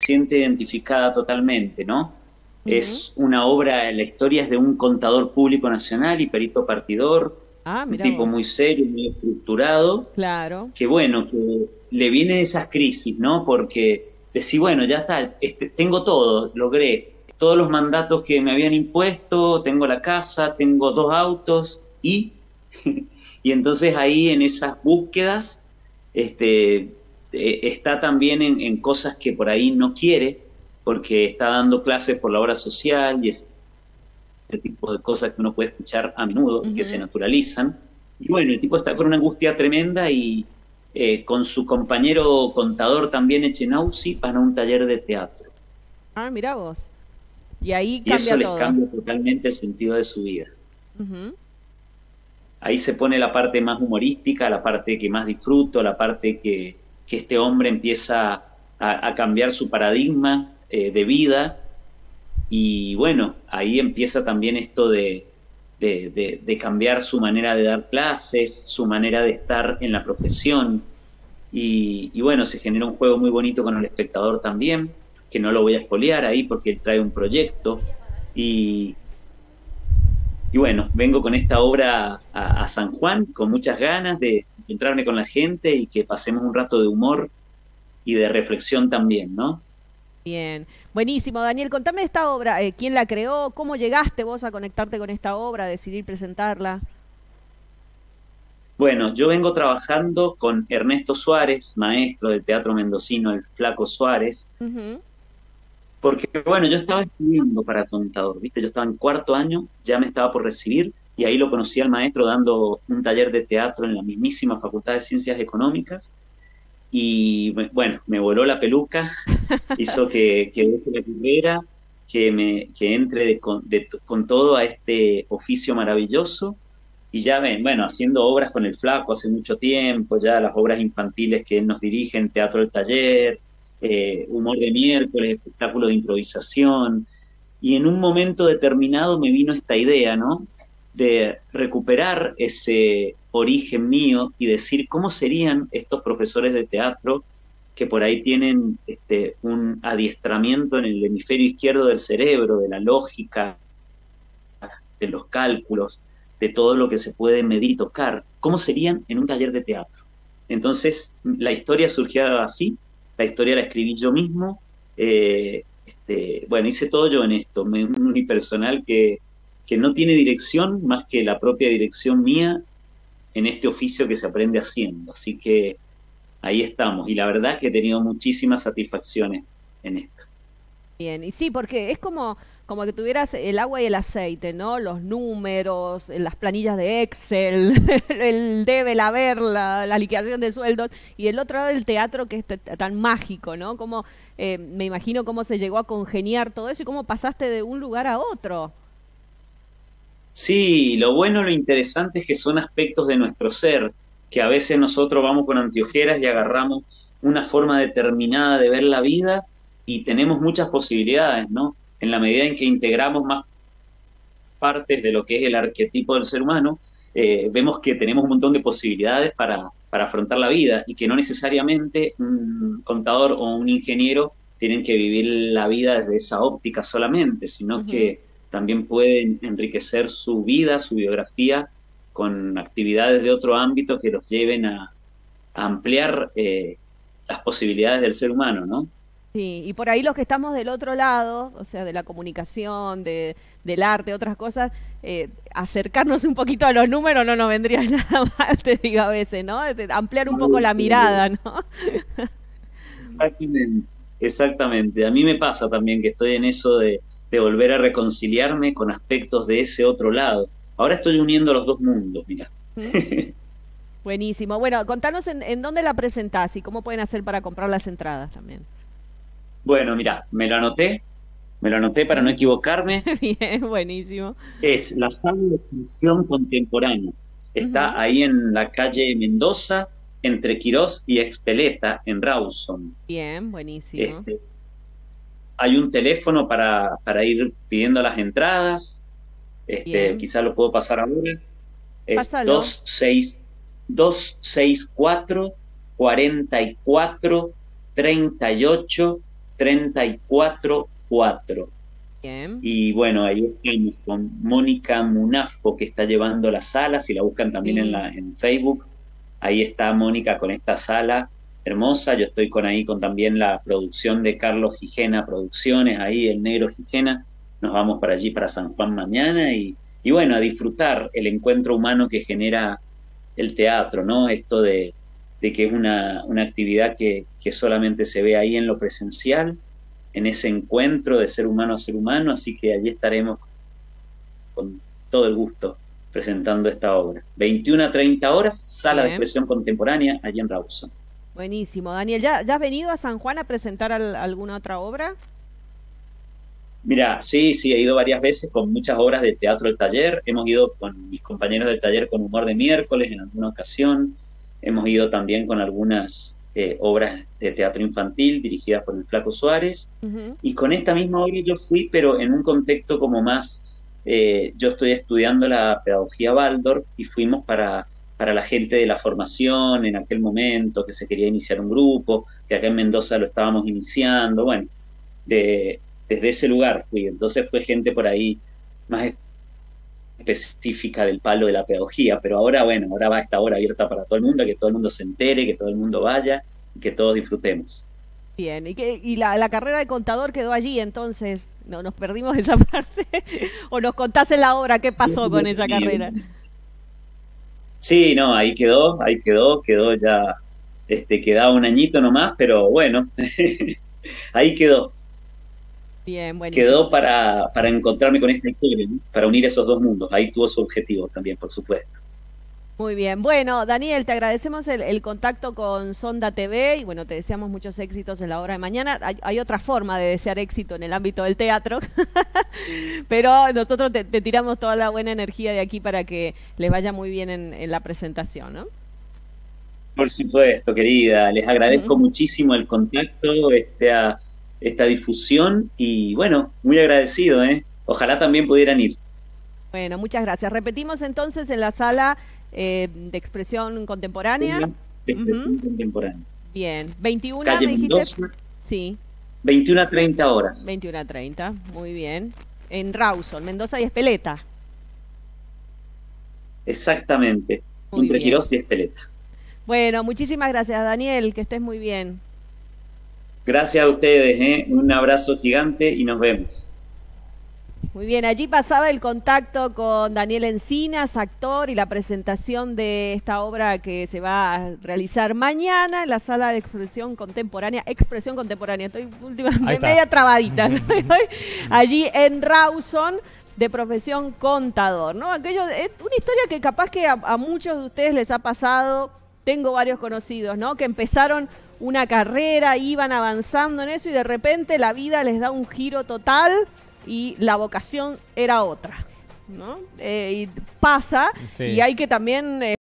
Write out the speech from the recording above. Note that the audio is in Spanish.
siente identificada totalmente, ¿no? Ujú. Es una obra, la historia es de un contador público nacional y perito partidor, Ah, un mira tipo vos. muy serio, muy estructurado, Claro. que bueno, que le vienen esas crisis, ¿no? Porque decir, bueno, ya está, tengo todo, logré todos los mandatos que me habían impuesto, tengo la casa, tengo dos autos y, y entonces ahí en esas búsquedas está también en cosas que por ahí no quiere, porque está dando clases por la obra social y ese tipo de cosas que uno puede escuchar a menudo y que se Ujú. naturalizan. Y bueno, el tipo está con una angustia tremenda y con su compañero contador también Echenausi van a un taller de teatro. Ah, mira vos. Y ahí Y eso cambia les todo. cambia totalmente el sentido de su vida. Ujú. Ahí se pone la parte más humorística, la parte que más disfruto, la parte que este hombre empieza a cambiar su paradigma de vida. Y bueno, ahí empieza también esto de cambiar su manera de dar clases, su manera de estar en la profesión. Y bueno, se genera un juego muy bonito con el espectador también, que no lo voy a espolear ahí porque él trae un proyecto. Y, y bueno, vengo con esta obra a San Juan con muchas ganas de encontrarme con la gente y que pasemos un rato de humor y de reflexión también, ¿no? Bien. Buenísimo, Daniel. Contame de esta obra. ¿Quién la creó? ¿Cómo llegaste vos a conectarte con esta obra, a decidir presentarla? Bueno, yo vengo trabajando con Ernesto Suárez, maestro del Teatro Mendocino, el Flaco Suárez, Ujú. porque bueno, yo estaba estudiando para contador, ¿viste? Yo estaba en cuarto año, ya me estaba por recibir y ahí lo conocí al maestro dando un taller de teatro en la mismísima Facultad de Ciencias Económicas y bueno, me voló la peluca, hizo que deje la carrera, que entre con todo a este oficio maravilloso. Y ya ven, bueno, haciendo obras con el Flaco hace mucho tiempo, ya las obras infantiles que él nos dirige en Teatro del Taller, Humor de Miércoles, espectáculo de improvisación. Y en un momento determinado me vino esta idea, ¿no? De recuperar ese origen mío y decir cómo serían estos profesores de teatro que por ahí tienen un adiestramiento en el hemisferio izquierdo del cerebro, de la lógica, de los cálculos, de todo lo que se puede medir y tocar, cómo serían en un taller de teatro. Entonces, la historia surgió así, la historia la escribí yo mismo, bueno, hice todo yo en esto, un unipersonal que no tiene dirección más que la propia dirección mía en este oficio que se aprende haciendo. Así que ahí estamos, y la verdad que he tenido muchísimas satisfacciones en esto. Bien, y sí, porque es como que tuvieras el agua y el aceite, ¿no? Los números, las planillas de Excel, el debe, el haber, la liquidación de sueldos, y el otro lado del teatro que es tan mágico, ¿no? Como, me imagino cómo se llegó a congeniar todo eso y cómo pasaste de un lugar a otro. Sí, lo bueno, lo interesante es que son aspectos de nuestro ser, que a veces nosotros vamos con anteojeras y agarramos una forma determinada de ver la vida y tenemos muchas posibilidades, ¿no? En la medida en que integramos más partes de lo que es el arquetipo del ser humano, vemos que tenemos un montón de posibilidades para afrontar la vida y que no necesariamente un contador o un ingeniero tienen que vivir la vida desde esa óptica solamente, sino Ujú. que también pueden enriquecer su vida, su biografía, con actividades de otro ámbito que los lleven a ampliar las posibilidades del ser humano, ¿no? Sí, y por ahí los que estamos del otro lado, o sea, de la comunicación, del arte, otras cosas, acercarnos un poquito a los números no nos vendría nada mal, te digo a veces, ¿no? Ampliar un poco la mirada, ¿no? Exactamente, exactamente. A mí me pasa también que estoy en eso de volver a reconciliarme con aspectos de ese otro lado. Ahora estoy uniendo los dos mundos, mira. ¿Mm? Buenísimo. Bueno, contanos en dónde la presentás y cómo pueden hacer para comprar las entradas también. Bueno, mira, me lo anoté para no equivocarme. Bien, buenísimo. Es la sala de exposición contemporánea. Ujú. Está ahí en la calle Mendoza, entre Quirós y Expeleta, en Rawson. Bien, buenísimo. Este, hay un teléfono para ir pidiendo las entradas. Bien. Quizás lo puedo pasar ahora. Es Pásalo. 264 44 38 34-4. Bien. Y bueno, ahí estamos con Mónica Munafo, que está llevando la sala, si la buscan también Sí. en Facebook, ahí está Mónica con esta sala hermosa. Yo estoy ahí con también la producción de Carlos Gijena Producciones, ahí el negro Gijena. Nos vamos para allí, para San Juan mañana y bueno, a disfrutar el encuentro humano que genera el teatro, ¿no? Esto de que es una actividad que solamente se ve ahí en lo presencial, en ese encuentro de ser humano a ser humano, así que allí estaremos con todo el gusto presentando esta obra. 21 a 30 horas, sala de Bien. expresión contemporánea, allí en Rawson. Buenísimo. Daniel, ¿ya has venido a San Juan a presentar alguna otra obra? Mira, sí, sí, he ido varias veces con muchas obras de teatro del taller. Hemos ido con mis compañeros del taller con Humor de Miércoles en alguna ocasión. Hemos ido también con algunas obras de teatro infantil dirigidas por el Flaco Suárez. Ujú. Y con esta misma obra yo fui, pero en un contexto como más, yo estoy estudiando la pedagogía Waldorf y fuimos para la gente de la formación en aquel momento, que se quería iniciar un grupo, que acá en Mendoza lo estábamos iniciando. Bueno, de, desde ese lugar fui. Entonces fue gente por ahí más específica del palo de la pedagogía, pero ahora, bueno, ahora va esta hora abierta para todo el mundo, que todo el mundo se entere, que todo el mundo vaya y que todos disfrutemos. Bien. ¿Y la carrera de contador quedó allí entonces? ¿No nos perdimos esa parte? ¿O nos contás en la obra qué pasó con esa carrera? Sí, no, quedó ya, quedaba un añito nomás, pero bueno, ahí quedó, Bien, buenísimo. quedó para encontrarme con esta historia, ¿no? Para unir esos dos mundos. Ahí tuvo su objetivo también, por supuesto. Muy bien. Bueno, Daniel, te agradecemos el contacto con Sonda TV y bueno, te deseamos muchos éxitos en la obra de mañana. Hay otra forma de desear éxito en el ámbito del teatro, pero nosotros te tiramos toda la buena energía de aquí para que les vaya muy bien en la presentación, ¿no? Por supuesto, querida, les agradezco muchísimo el contacto, esta difusión y bueno, muy agradecido, ¿eh? Ojalá también pudieran ir. Bueno, muchas gracias. Repetimos entonces en la sala de expresión contemporánea. De Ujú. expresión contemporánea. Bien. 21, Calle me dijiste. Mendoza, Sí, 21 a 30 horas. 21 a 30. Muy bien. En Rawson, Mendoza y Espeleta. Exactamente. Muy Entre bien. Quirós y Espeleta. Bueno, muchísimas gracias, Daniel. Que estés muy bien. Gracias a ustedes, ¿eh? Un abrazo gigante y nos vemos. Muy bien, allí pasaba el contacto con Daniel Encinas, actor, y la presentación de esta obra que se va a realizar mañana en la sala de expresión contemporánea, estoy Ahí últimamente está. media trabadita, allí en Rawson, de profesión contador, ¿no? Aquello es una historia que capaz que a muchos de ustedes les ha pasado, tengo varios conocidos, ¿no? Que empezaron una carrera, iban avanzando en eso y de repente la vida les da un giro total y la vocación era otra, ¿no? Y pasa, Sí. y hay que también